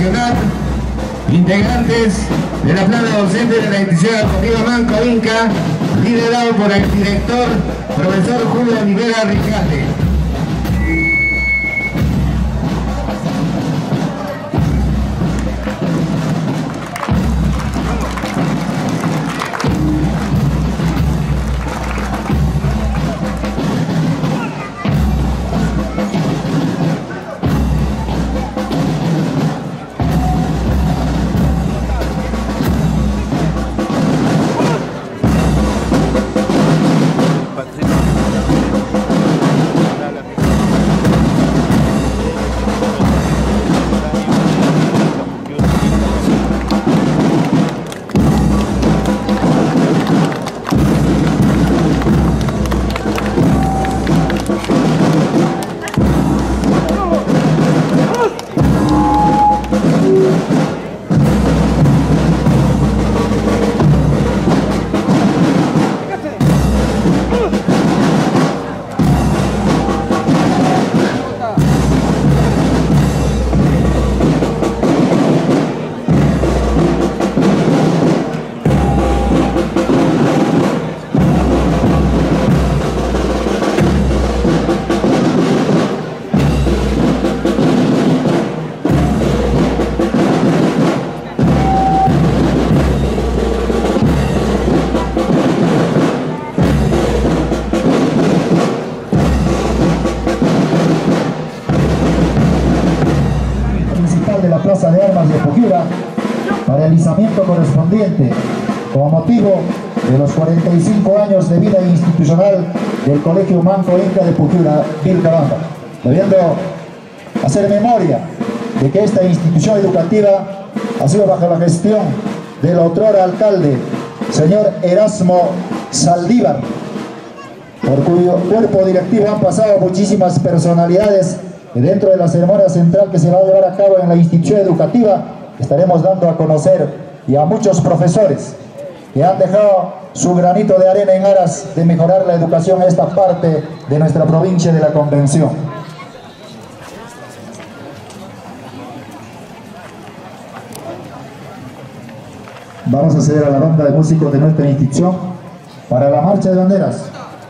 Nacional, integrantes de la plana docente de la institución educativa Manco Inca, liderado por el director, profesor Julio Olivera Ricarte. De la Plaza de Armas de Puquira para el izamiento correspondiente como motivo de los 45 años de vida institucional del Colegio Manco Inca de Puquira, Vilcabamba, debiendo hacer memoria de que esta institución educativa ha sido bajo la gestión del otrora alcalde, señor Erasmo Saldívar, por cuyo cuerpo directivo han pasado muchísimas personalidades. Dentro de la ceremonia central que se va a llevar a cabo en la institución educativa, estaremos dando a conocer y a muchos profesores que han dejado su granito de arena en aras de mejorar la educación en esta parte de nuestra provincia de la Convención. Vamos a acceder a la ronda de músicos de nuestra institución para la marcha de banderas.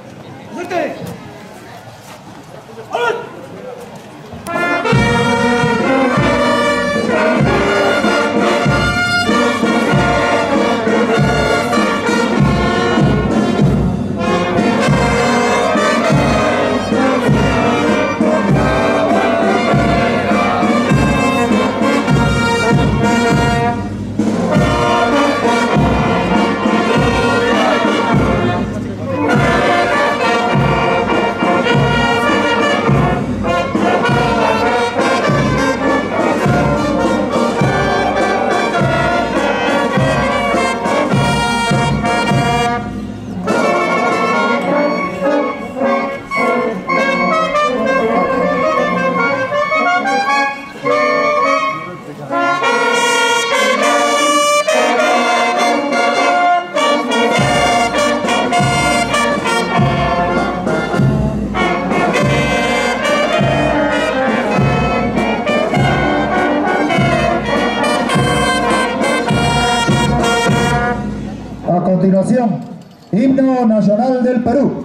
A continuación, Himno Nacional del Perú.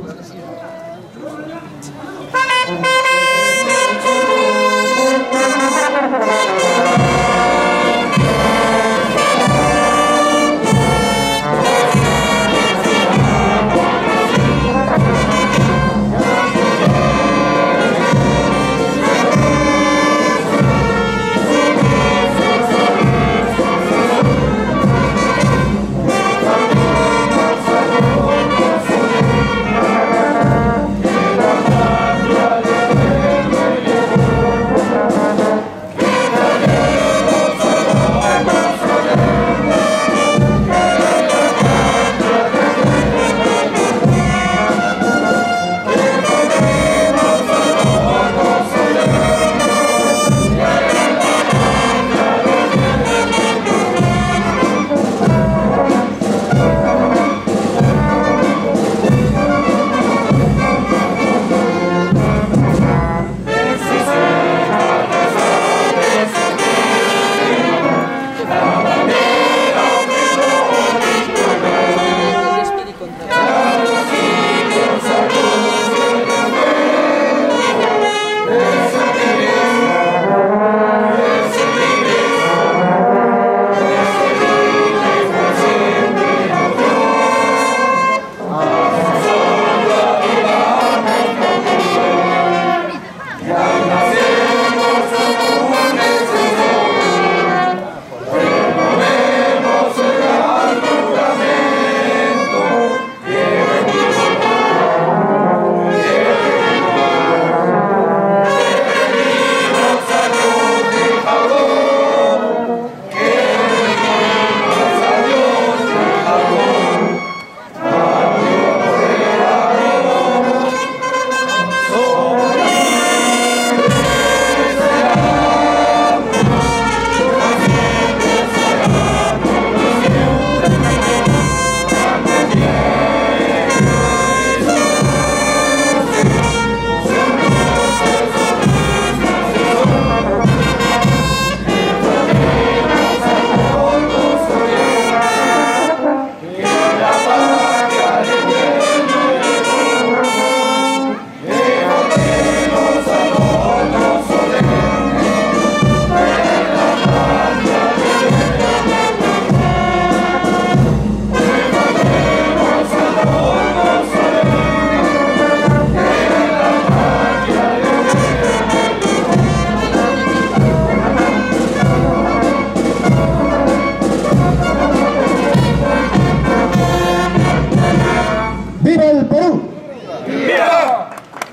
¡Viva el Perú! ¡Viva!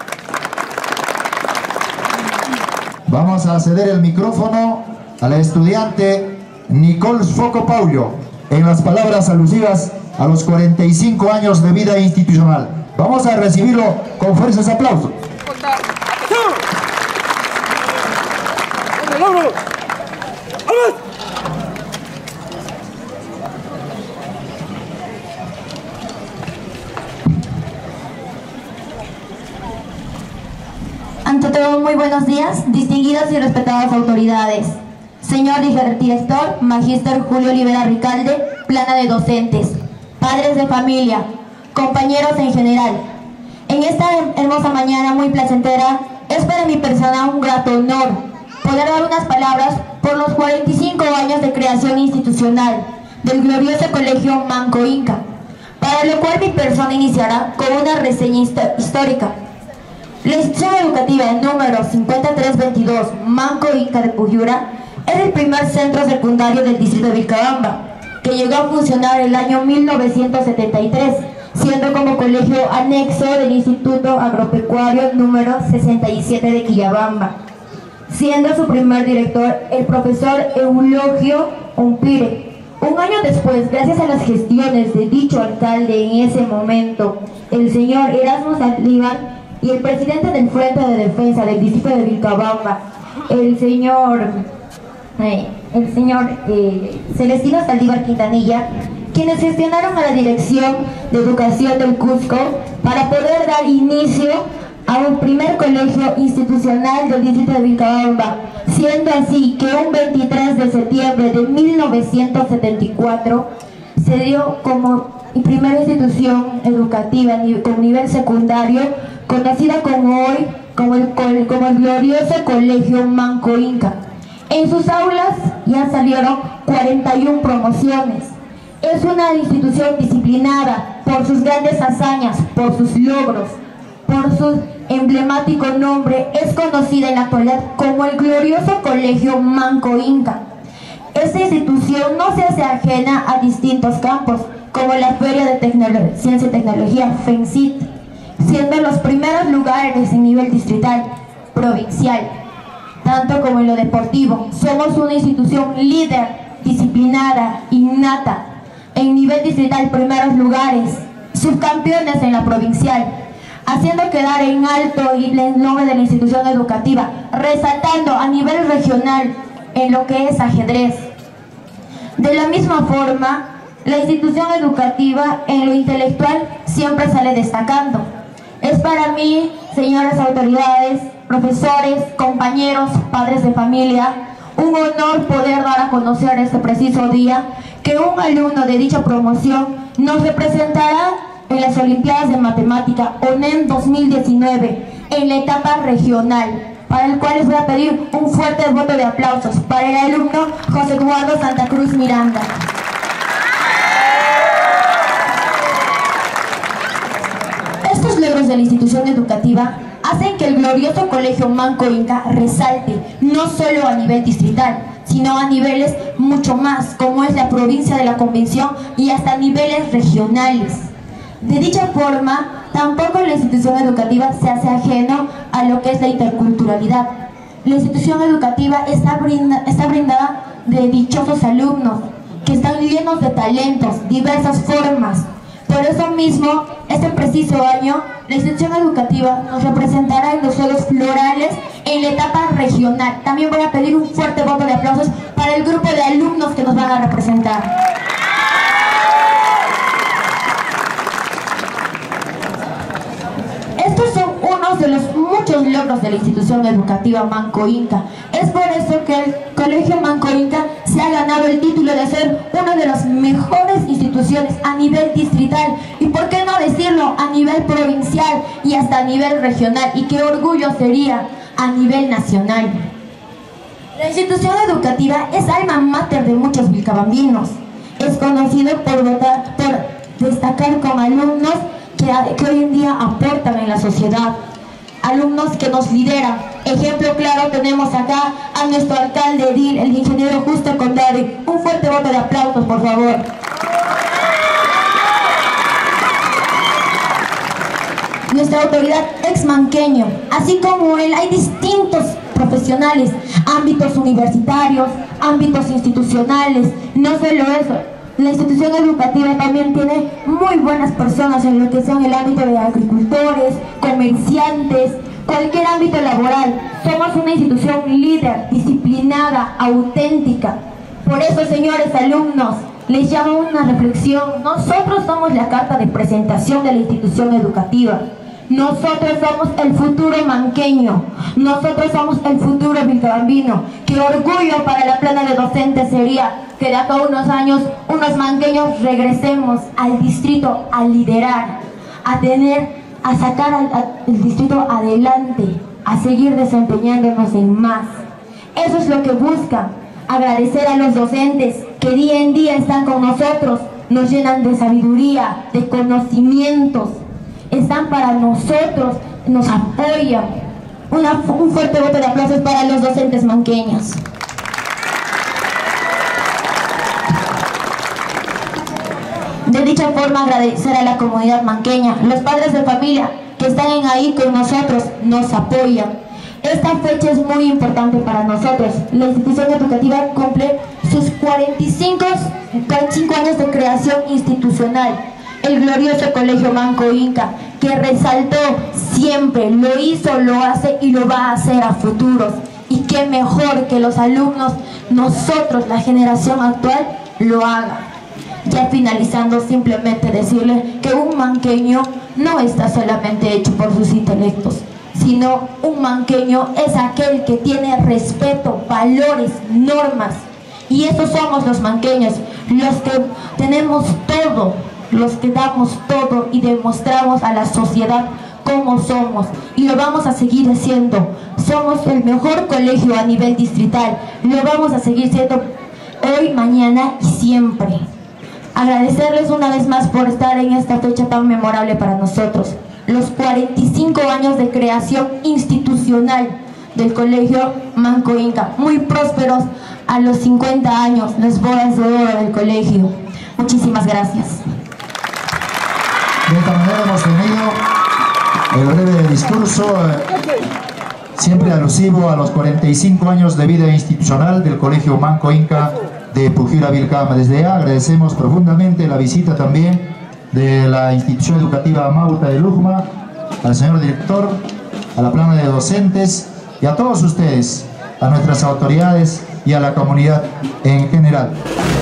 Vamos a ceder el micrófono a la estudiante Nicole Foco Paulo en las palabras alusivas a los 45 años de vida institucional. Vamos a recibirlo con fuertes aplausos. Ante todo, muy buenos días, distinguidas y respetadas autoridades. Señor director, Magíster Julio Olivera Ricalde, plana de docentes, padres de familia, compañeros en general. En esta hermosa mañana muy placentera, es para mi persona un grato honor poder dar unas palabras por los 45 años de creación institucional del glorioso Colegio Manco Inca, para lo cual mi persona iniciará con una reseña histórica. La institución educativa número 5322 Manco Inca de Pucyura es el primer centro secundario del distrito de Vilcabamba, que llegó a funcionar el año 1973, siendo como colegio anexo del Instituto Agropecuario número 67 de Quillabamba, siendo su primer director el profesor Eulogio Umpire. Un año después, gracias a las gestiones de dicho alcalde en ese momento, el señor Erasmo Saldívar, y el presidente del Frente de Defensa del distrito de Vilcabamba, el señor Celestino Saldívar Quintanilla, quienes gestionaron a la Dirección de Educación del Cusco para poder dar inicio a un primer colegio institucional del distrito de Vilcabamba, siendo así que un 23 de septiembre de 1974 se dio como primera institución educativa con nivel secundario, conocida como hoy como el glorioso Colegio Manco Inca. En sus aulas ya salieron 41 promociones. Es una institución disciplinada por sus grandes hazañas, por sus logros, por su emblemático nombre. Es conocida en la actualidad como el glorioso Colegio Manco Inca. Esta institución no se hace ajena a distintos campos, como la Feria de Ciencia y Tecnología, FENCIT, siendo los primeros lugares en nivel distrital, provincial, tanto como en lo deportivo. Somos una institución líder, disciplinada, innata, en nivel distrital primeros lugares, subcampeones en la provincial, haciendo quedar en alto el nombre de la institución educativa, resaltando a nivel regional en lo que es ajedrez. De la misma forma, la institución educativa en lo intelectual siempre sale destacando. Es para mí, señoras autoridades, profesores, compañeros, padres de familia, un honor poder dar a conocer este preciso día que un alumno de dicha promoción nos representará en las Olimpiadas de Matemática ONEM 2019 en la etapa regional, para el cual les voy a pedir un fuerte voto de aplausos para el alumno José Eduardo Santa Cruz Miranda. Estos logros de la institución educativa hacen que el glorioso Colegio Manco Inca resalte no solo a nivel distrital, sino a niveles mucho más, como es la provincia de la Convención y hasta niveles regionales. De dicha forma, tampoco la institución educativa se hace ajeno a lo que es la interculturalidad. La institución educativa está brindada de dichosos alumnos que están llenos de talentos, diversas formas. Por eso mismo, este preciso año, la institución educativa nos representará en los Juegos Florales en la etapa regional. También voy a pedir un fuerte voto de aplausos para el grupo de alumnos que nos van a representar. Estos son unos de los muchos logros de la institución educativa Manco Inca. Es por eso que el Colegio Manco Inca se ha ganado el título de ser una de las mejores instituciones a nivel distrital y, por qué no decirlo, a nivel provincial y hasta a nivel regional, y qué orgullo sería a nivel nacional. La institución educativa es alma mater de muchos vilcabambinos. Es conocido por destacar como alumnos que hoy en día aportan en la sociedad, alumnos que nos lideran. Ejemplo claro tenemos acá a nuestro alcalde edil, el ingeniero Justo Condari. Un fuerte voto de aplausos, por favor. nuestra autoridad exmanqueño. Así como él, hay distintos profesionales, ámbitos universitarios, ámbitos institucionales. No solo eso, la institución educativa también tiene muy buenas personas en lo que son el ámbito de agricultores, comerciantes, cualquier ámbito laboral. Somos una institución líder, disciplinada, auténtica. Por eso, señores alumnos, les llamo a una reflexión. Nosotros somos la carta de presentación de la institución educativa. Nosotros somos el futuro manqueño. Nosotros somos el futuro vilcabambino. Qué orgullo para la plana de docentes sería que de acá a unos años, unos manqueños regresemos al distrito a liderar, a sacar el distrito adelante, a seguir desempeñándonos en más. Eso es lo que buscan. Agradecer a los docentes que día en día están con nosotros, nos llenan de sabiduría, de conocimientos, están para nosotros, nos apoyan. Un fuerte voto de aplausos para los docentes manqueños. De dicha forma, agradecer a la comunidad manqueña, los padres de familia que están ahí con nosotros, nos apoyan. Esta fecha es muy importante para nosotros. La institución educativa cumple sus 45 años de creación institucional. El glorioso Colegio Manco Inca, que resaltó siempre, lo hizo, lo hace y lo va a hacer a futuros. Y qué mejor que los alumnos, nosotros, la generación actual, lo haga. Ya finalizando, simplemente decirle que un manqueño no está solamente hecho por sus intelectos, sino un manqueño es aquel que tiene respeto, valores, normas. Y esos somos los manqueños, los que tenemos todo, los que damos todo y demostramos a la sociedad cómo somos. Y lo vamos a seguir haciendo. Somos el mejor colegio a nivel distrital. Lo vamos a seguir siendo hoy, mañana y siempre. Agradecerles una vez más por estar en esta fecha tan memorable para nosotros. Los 45 años de creación institucional del Colegio Manco Inca, muy prósperos a los 50 años, las bodas de oro del colegio. Muchísimas gracias. De esta manera hemos tenido el breve discurso, siempre alusivo a los 45 años de vida institucional del Colegio Manco Inca de Pujira Vilcabamba. Desde ya agradecemos profundamente la visita también de la institución educativa Mauta de Lujma, al señor director, a la plana de docentes y a todos ustedes, a nuestras autoridades y a la comunidad en general.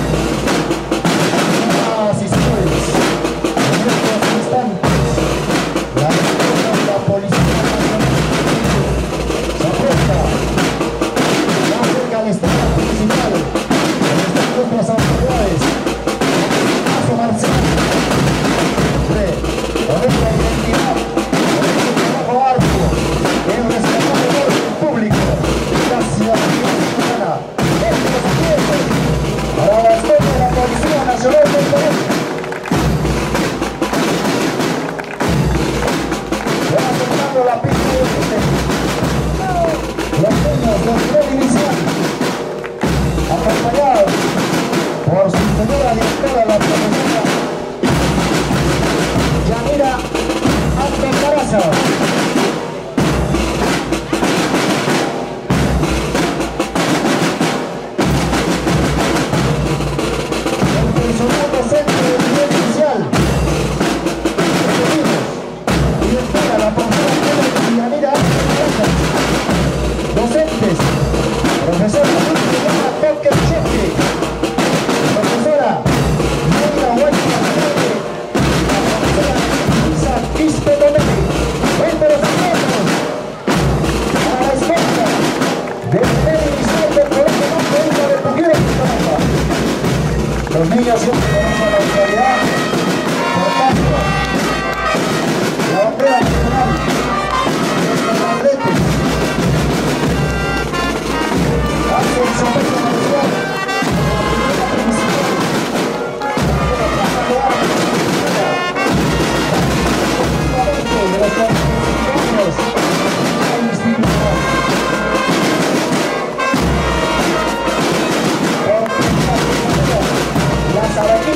Acompañados por su señora directora, la profesora Yanira Antecaraza. El personal docente del nivel inicial, directora, la profesora Yanira Antecaraza. Docentes, profesora Toque Cheque, profesora Mayra Huerta, profesora Isaac Quispe Domene, entre los alumnos, a la escuela del primer inicial del Colegio Manco Inca de Pujira Vilcabamba. Los niños siempre conocen la autoridad, por tanto, la bandera nacional, nuestros atletas, hacen su pecho nacional. Las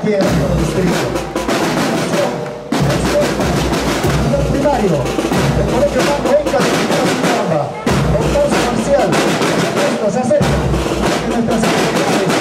aquí en el distrito. El primario, el colegio Manco Inca de Pucura, concurso marcial, esto se acerca en nuestras actividades.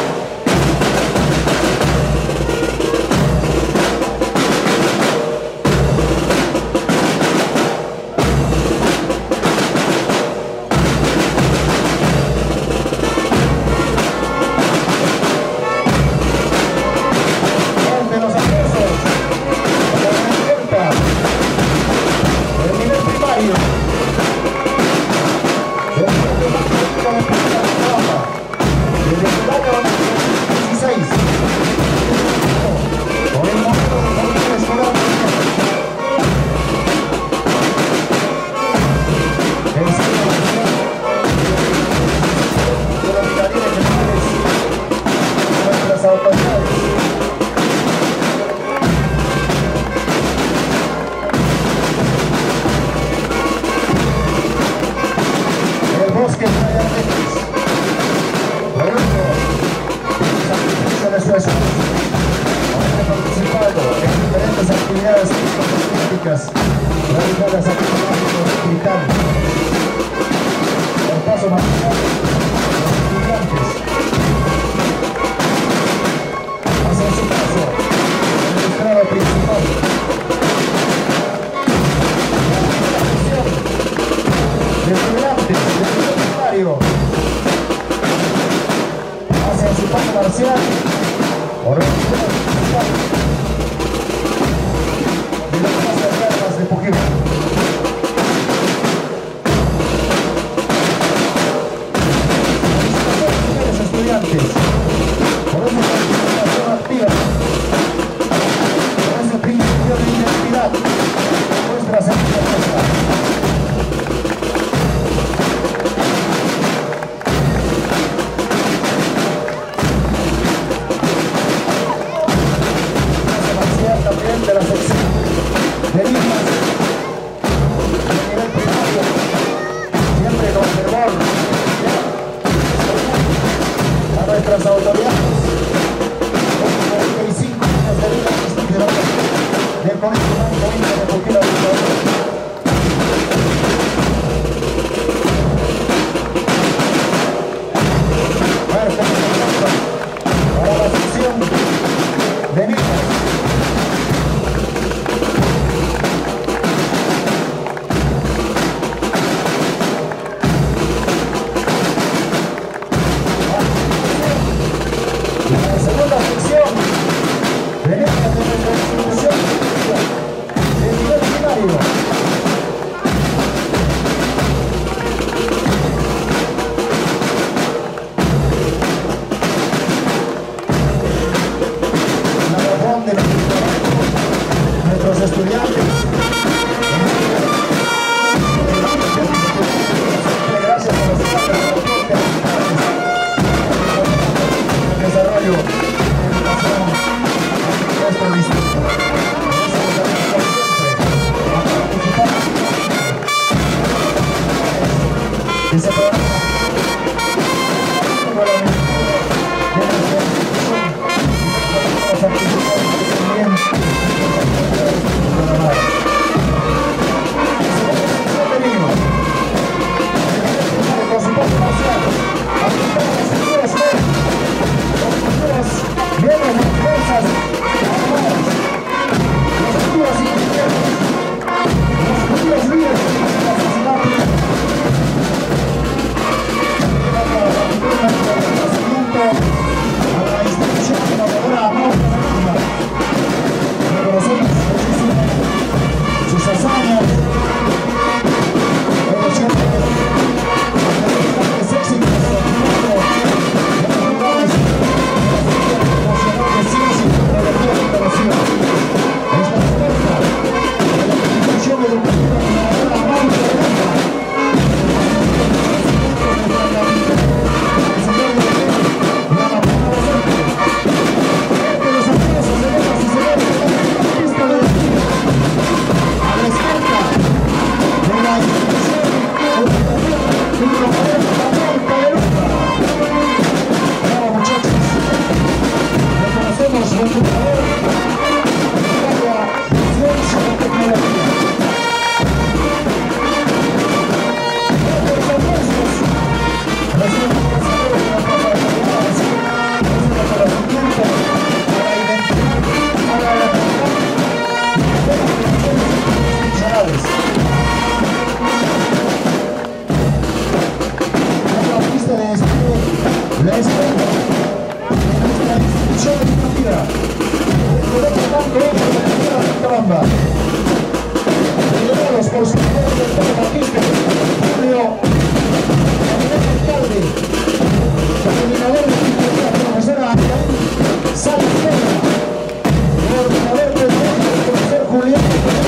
Taramba. Liderados por su Batista, Julio, alcalde, coordinador de la profesora Sánchez, coordinador del profesor Julián,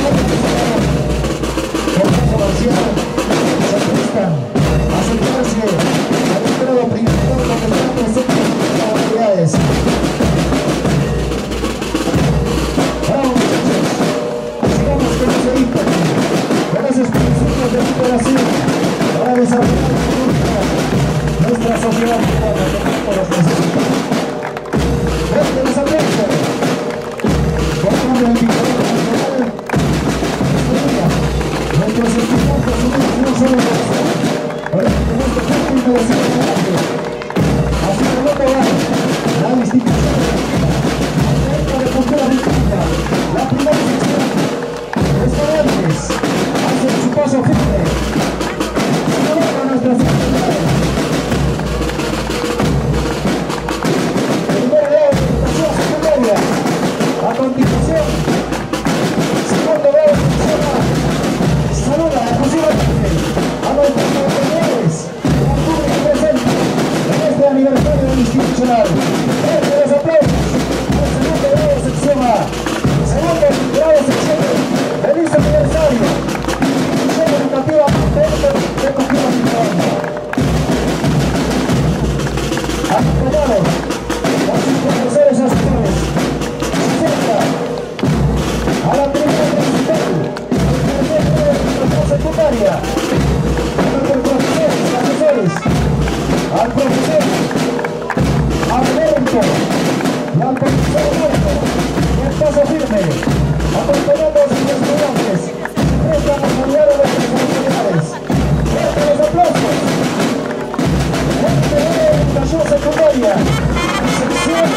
Consejo Marcial, se prestan a sentarse al entrado principal con el plan presente de las autoridades. Bravo, muchachos, sigamos con ese ímpetu, con esos principios de superación para desarrollar nuestra sociedad cubana que tanto los necesita. Fuerte los aplausos, formando el indicador nacional. Nuestros estudiantes unidos no solo de la para que nuestro campo de seguridad. Así que no te van, la institución de cultura británica, la primera sección, restaurantes, hacen su paso firme, se colocan nuestras actividades. Primero grado de educación secundaria, a continuación, segundo grado de educación. Saluda efusivamente a nuestros compañeros y al público presente en este aniversario institucional. Fuerte los aplausos al segundo grado sección A. Segundo grado sección B. ¡Feliz aniversario! Institución educativa de Coquimbo Taramba. Acompañados por sus profesores asesores. Se acerca a la tribuna principal secundaria, a nuestros profesores, al profesor Alberto y al profesor Alberto, y el paso firme, acompañando a sus estudiantes, prestan a saludar a nuestras autoridades. Fuerte los aplausos. Fuerte de educación secundaria, sección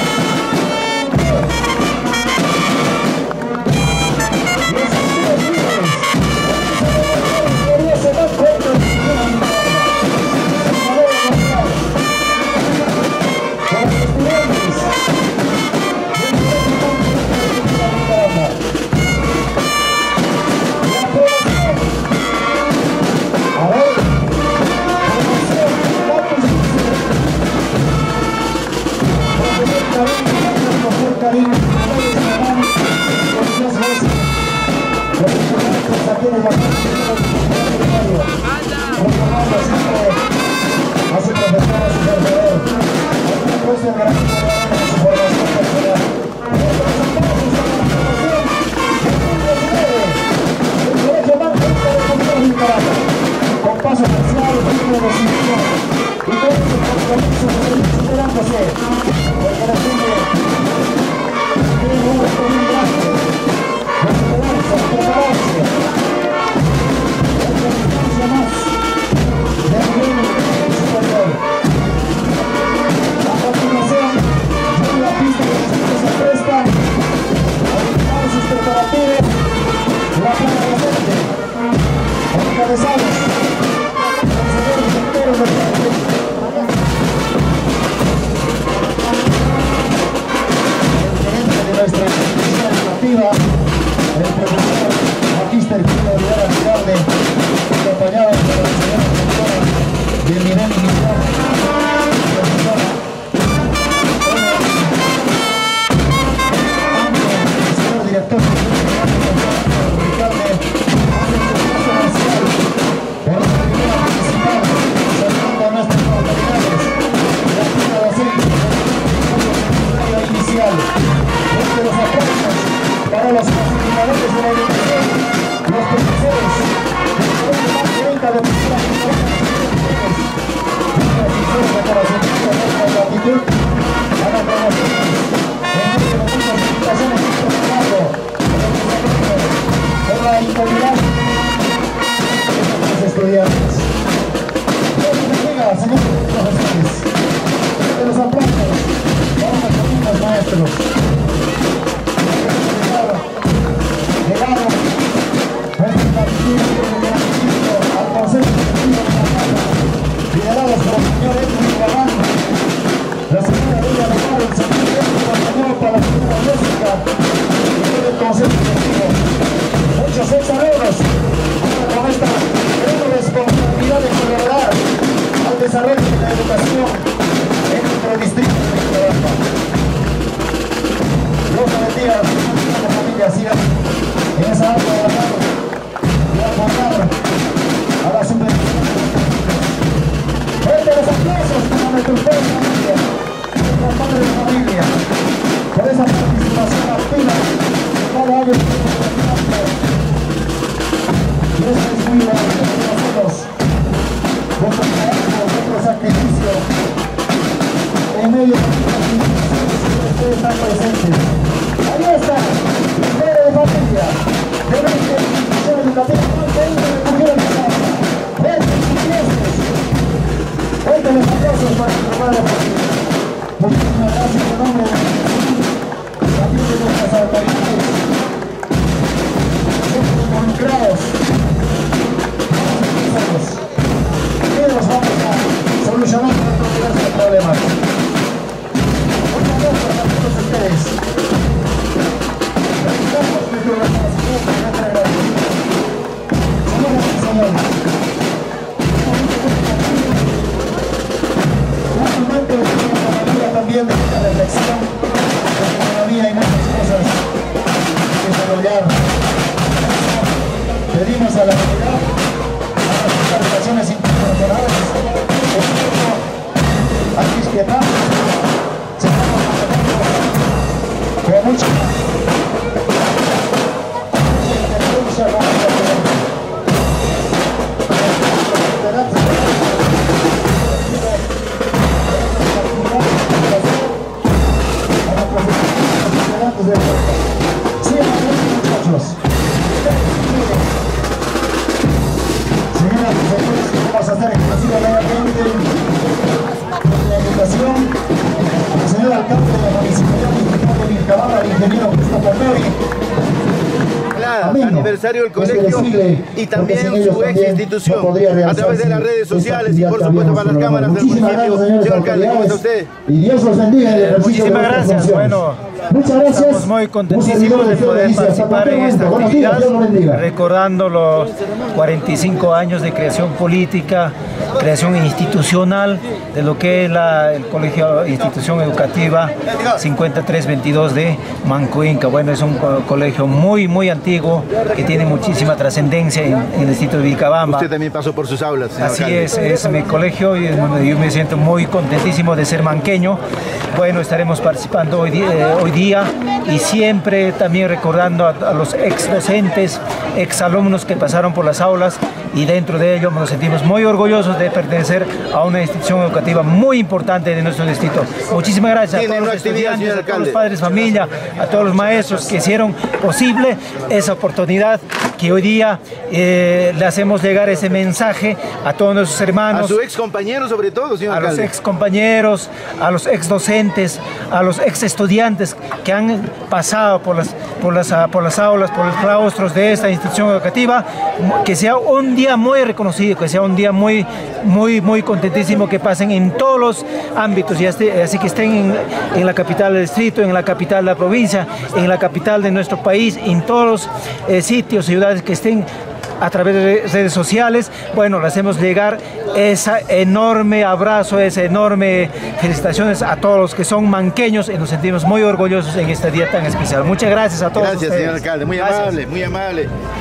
con paso parcial, y con ese compromiso de seguir superándose, porque la gente tiene un reto muy grande de superarse, de prepararse. Otra distancia más de nivel superior. A continuación, en la pista que se presta a utilizar sus preparativos, la plana docente, encabezados por el señor director de nuestra institución educativa, el profesor Magister Julio Rivera Alcalde, acompañado por la señora directora del nivel inicial, profesora el señor director Alcalde, hace su paso marcial por la tribuna principal, saludando a nuestras autoridades, la tribuna docente, el inicial. De los aplausos para los facilitadores de la educación, los profesores del Colegio Manco Inca de Cultura una sincera reconocimiento de nuestra gratitud a las promociones en medio de muchas limitaciones que hemos tenido por la integridad de nuestros estudiantes. Dios les bendiga, señores profesores. De los aplausos para nuestros niños maestros. Legado al Consejo Directivo de la Casa, liderados por el señor Edwin Guamán, la señora Lidia Legado, el señor Edwin Guamán, para la señora Jessica, y todo el Consejo Directivo. una reflexión, porque todavía hay muchas cosas que desarrollar. Pedimos a la unidad, a las relaciones internacionales, aquí es que estamos, se estamos con mucha señoras y señores, vamos a estar exclusivamente la invitación al señor alcalde de la municipalidad de Vilcabamba, el ingeniero Christopher Mori. Aniversario del colegio y también su ex institución a través de las redes sociales y por supuesto para las cámaras del municipio. Señor alcalde, ¿cómo está usted? Y Dios los bendiga en el ejercicio. Muchísimas gracias. Bueno, muchas gracias. Estamos muy contentísimos de poder participar en esta actividad, recordando los 45 años de creación política, creación institucional de lo que es el Colegio Institución Educativa 5322 de Manco Inca. Bueno, es un colegio muy antiguo que tiene muchísima trascendencia en el distrito de Vilcabamba. Usted también pasó por sus aulas, señor Así alcalde. es mi colegio y yo me siento muy contentísimo de ser manqueño. Bueno, estaremos participando hoy día y siempre también recordando a los ex docentes, ex alumnos que pasaron por las aulas, y dentro de ello nos sentimos muy orgullosos de pertenecer a una institución educativa muy importante de nuestro distrito. Muchísimas gracias a todos los estudiantes, a todos los padres de familia, a todos los maestros que hicieron posible esa oportunidad, que hoy día le hacemos llegar ese mensaje a todos nuestros hermanos. A su ex compañero sobre todo, señor alcalde. A los ex compañeros, a los ex docentes, a los ex estudiantes que han pasado por las aulas, por los claustros de esta institución educativa, que sea un día muy reconocido, que sea un día muy contentísimo, que pasen en todos los ámbitos, y así que estén en la capital del distrito, en la capital de la provincia, en la capital de nuestro país, en todos los sitios, ciudades que estén a través de redes sociales. Bueno, le hacemos llegar ese enorme abrazo, ese enorme felicitaciones a todos los que son manqueños, y nos sentimos muy orgullosos en este día tan especial. Muchas gracias a todos. Gracias, ustedes. señor alcalde, muy amable, muy amable.